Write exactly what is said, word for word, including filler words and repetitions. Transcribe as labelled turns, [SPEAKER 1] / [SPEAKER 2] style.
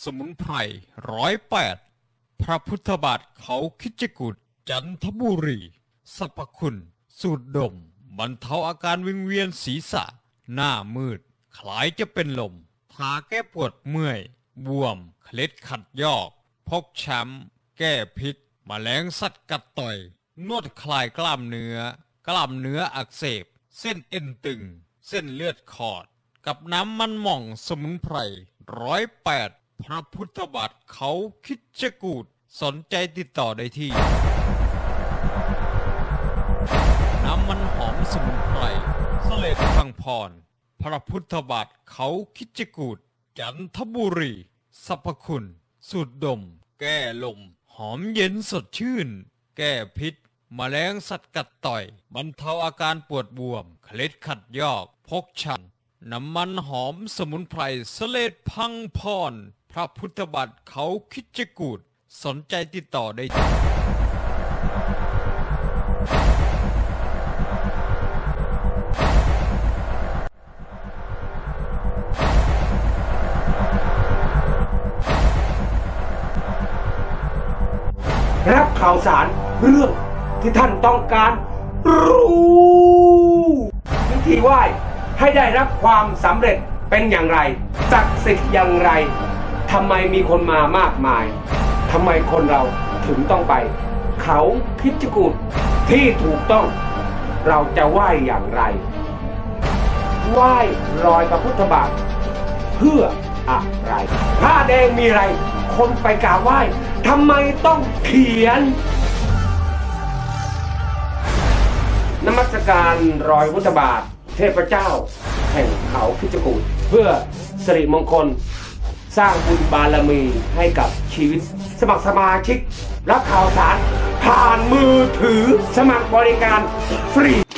[SPEAKER 1] สมุนไพรร้อยแปดพระพุทธบาทเขาคิดจกุฏจันทบุรีสรรพคุณสูตรดมบรรเทาอาการวิงเวียนศีรษะหน้ามืดคล้ายจะเป็นลมทาแก้ปวดเมื่อยบวมเคล็ดขัดยอกพกช้ำแก้พิษแมลงสัตว์กัดต่อยนวดคลายกล้ามเนื้อกล้ามเนื้ออักเสบเส้นเอ็นตึงเส้นเลือดขอดกับน้ำมันหม่องสมุนไพรร้อยแปดพระพุทธบาทเขาคิดจกูฏสนใจติดต่อได้ที่น้ำมันหอมสมุนไพรเสลดพังพรพระพุทธบาทเขาคิดจกูฏจันทบุรีสรรพคุณสูตรดมแก้ลมหอมเย็นสดชื่นแก้พิษแมลงสัตว์กัดต่อยบรรเทาอาการปวดบวมเคล็ดขัดยอกพกช้ำน้ำมันหอมสมุนไพรเสลดพังพรพระพุทธบาทเขาคิดจกูฏสนใจติดต่อได้ที่
[SPEAKER 2] รับข่าวสารเรื่องที่ท่านต้องการรู้วิธีไหว้ให้ได้รับความสำเร็จเป็นอย่างไรศักดิ์สิทธิ์อย่างไรทำไมมีคนมามากมายทำไมคนเราถึงต้องไปเขาคิดจกูฏที่ถูกต้องเราจะไหว้อย่างไรไหว้รอยพระพุทธบาทเพื่ออะไรผ้าแดงมีอะไรคนไปกราบไหว้ทำไมต้องเขียนนมัสการรอยพุทธบาทเทพเจ้าแห่งเขาคิดจกูฏเพื่อสิริมงคลสร้างบุญบารมีให้กับชีวิตสมัครสมาชิกรับข่าวสารผ่านมือถือสมัครบริการฟรี